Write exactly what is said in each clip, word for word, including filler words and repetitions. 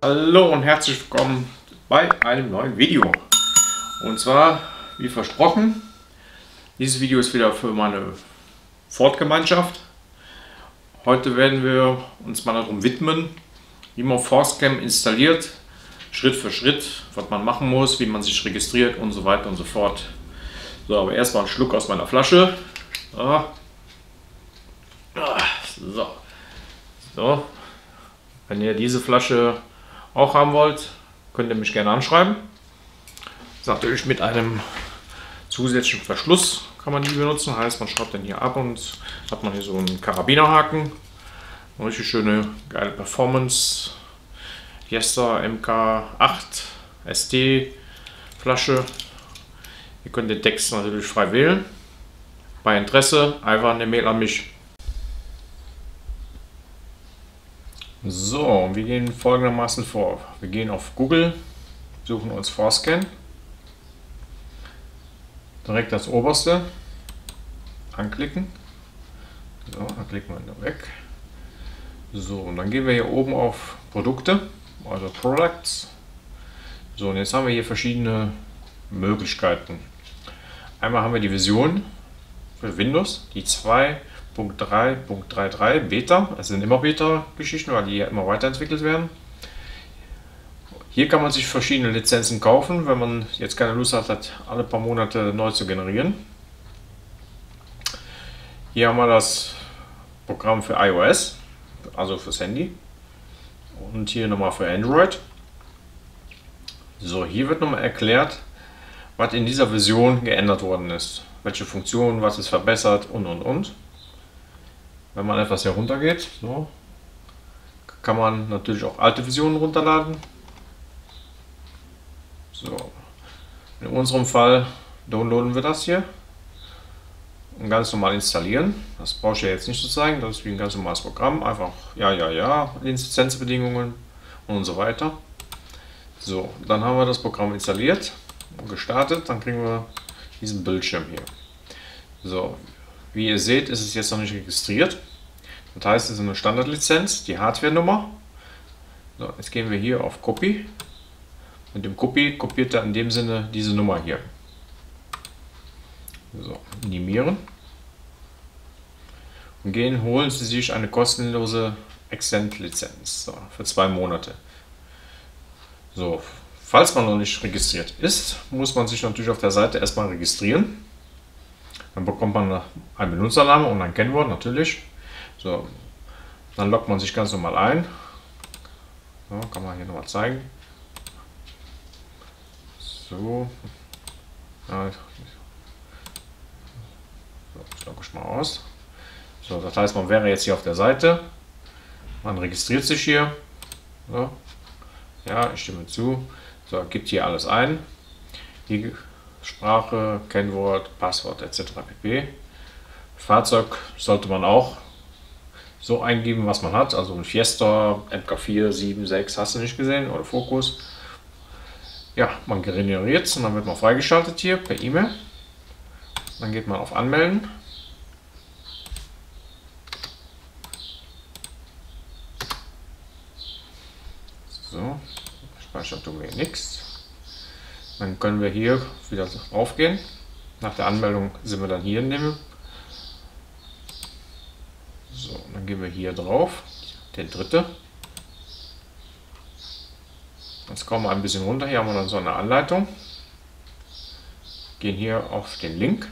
Hallo und herzlich willkommen bei einem neuen Video. Und zwar, wie versprochen, dieses Video ist wieder für meine Ford-Gemeinschaft. Heute werden wir uns mal darum widmen, wie man Forcecam installiert, Schritt für Schritt, was man machen muss, wie man sich registriert und so weiter und so fort. So, aber erstmal einen Schluck aus meiner Flasche. So. So. So. Wenn ihr diese Flasche auch haben wollt, könnt ihr mich gerne anschreiben. Das ist natürlich mit einem zusätzlichen Verschluss kann man die benutzen. Heißt, man schraubt den hier ab und hat man hier so einen Karabinerhaken. Eine richtig schöne, geile Performance. Fiesta M K acht S T Flasche. Ihr könnt den Text natürlich frei wählen. Bei Interesse einfach eine Mail an mich. So, wir gehen folgendermaßen vor. Wir gehen auf Google, suchen uns Forcecam, direkt das oberste, anklicken. So, dann klicken wir da weg. So, und dann gehen wir hier oben auf Produkte, also Products. So, und jetzt haben wir hier verschiedene Möglichkeiten. Einmal haben wir die Version für Windows, die zwei Punkt drei Punkt dreiunddreißig Beta, es sind immer Beta-Geschichten, weil die ja immer weiterentwickelt werden. Hier kann man sich verschiedene Lizenzen kaufen, wenn man jetzt keine Lust hat, alle paar Monate neu zu generieren. Hier haben wir das Programm für iOS, also fürs Handy, und hier nochmal für Android. So, hier wird nochmal erklärt, was in dieser Version geändert worden ist, welche Funktionen, was ist verbessert und und und. Wenn man etwas hier runter geht, so, kann man natürlich auch alte Versionen runterladen. So, in unserem Fall downloaden wir das hier und ganz normal installieren. Das brauche ich ja jetzt nicht zu zeigen, das ist wie ein ganz normales Programm. Einfach ja, ja, ja, Lizenzbedingungen und so weiter. So, dann haben wir das Programm installiert und gestartet, dann kriegen wir diesen Bildschirm hier. So, wie ihr seht, ist es jetzt noch nicht registriert. Das heißt, es ist eine Standardlizenz, die Hardware-Nummer. So, jetzt gehen wir hier auf Copy. Mit dem Copy kopiert er in dem Sinne diese Nummer hier. So, minimieren. Und gehen, holen Sie sich eine kostenlose Extend-Lizenz, so, für zwei Monate. So, falls man noch nicht registriert ist, muss man sich natürlich auf der Seite erstmal registrieren. Dann bekommt man einen Benutzernamen und ein Kennwort natürlich. So, dann loggt man sich ganz normal ein. So, kann man hier nochmal zeigen. So, ja, ich logge ich mal aus. So, das heißt, man wäre jetzt hier auf der Seite. Man registriert sich hier. So, ja, ich stimme zu. So, gibt hier alles ein. Die Sprache, Kennwort, Passwort et cetera pp. Fahrzeug sollte man auch so eingeben, was man hat. Also ein Fiesta, M K vier, sieben, sechs, hast du nicht gesehen, oder Focus. Ja, man generiert es und dann wird man freigeschaltet hier per E-Mail. Dann geht man auf Anmelden. So, speichert tun wir nichts. Dann können wir hier wieder drauf gehen. Nach der Anmeldung sind wir dann hier in dem. So, dann gehen wir hier drauf, der dritte. Jetzt kommen wir ein bisschen runter. Hier haben wir dann so eine Anleitung. Gehen hier auf den Link.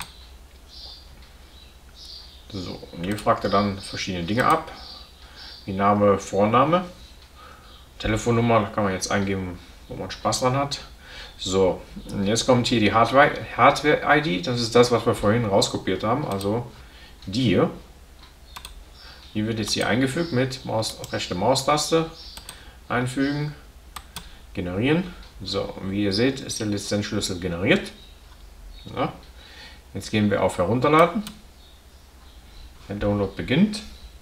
So, und hier fragt er dann verschiedene Dinge ab, wie Name, Vorname, Telefonnummer. Da kann man jetzt eingeben, wo man Spaß dran hat. So, und jetzt kommt hier die Hardware-I D, das ist das, was wir vorhin rauskopiert haben, also die hier. Die wird jetzt hier eingefügt mit Maus, rechte Maustaste, einfügen, generieren. So, und wie ihr seht, ist der Lizenzschlüssel generiert. So, jetzt gehen wir auf Herunterladen. Der Download beginnt.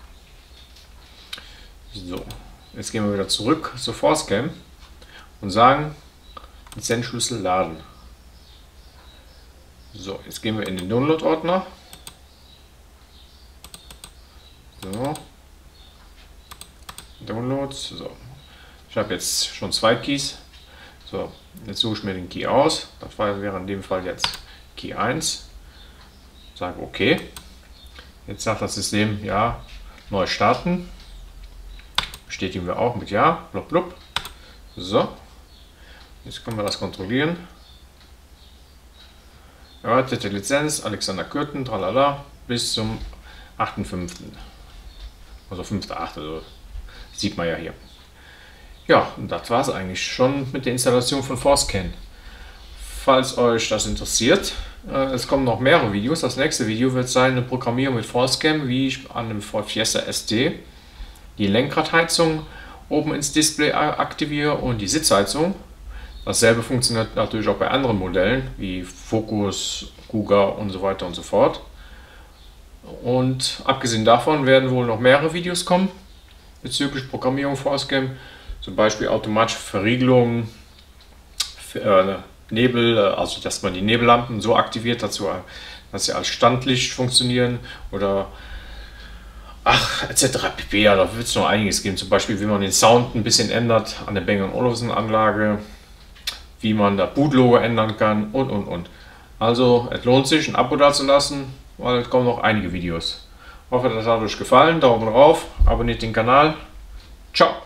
So, jetzt gehen wir wieder zurück zu Forcecam und sagen, Lizenzschlüssel laden. So, jetzt gehen wir in den Download-Ordner. So. Downloads. So. Ich habe jetzt schon zwei Keys. So, jetzt suche ich mir den Key aus. Das wäre in dem Fall jetzt Key eins. Sage OK. Jetzt sagt das System, ja, neu starten. Bestätigen wir auch mit Ja. Blub, blub. So, jetzt können wir das kontrollieren. Erweiterte Lizenz, Alexander Kürten, tralala, bis zum achten fünften Also fünfter achte Also sieht man ja hier. Ja, und das war es eigentlich schon mit der Installation von ForceCam. Falls euch das interessiert, äh, es kommen noch mehrere Videos. Das nächste Video wird sein, eine Programmierung mit ForceCam, wie ich an einem Ford Fiesta S T die Lenkradheizung oben ins Display aktiviere und die Sitzheizung. Dasselbe funktioniert natürlich auch bei anderen Modellen wie Focus, Kuga und so weiter und so fort. Und abgesehen davon werden wohl noch mehrere Videos kommen bezüglich Programmierung ForceCam, zum Beispiel automatische Verriegelung, äh, Nebel, also dass man die Nebellampen so aktiviert, dazu, dass sie als Standlicht funktionieren oder ach, et cetera pp. Ja, da wird es noch einiges geben, zum Beispiel wie man den Sound ein bisschen ändert an der Bang und Olufsen Anlage, wie man das Bootlogo ändern kann und und und. Also es lohnt sich, ein Abo da zu lassen, weil es kommen noch einige Videos. Ich hoffe, das hat euch gefallen. Daumen rauf, abonniert den Kanal. Ciao!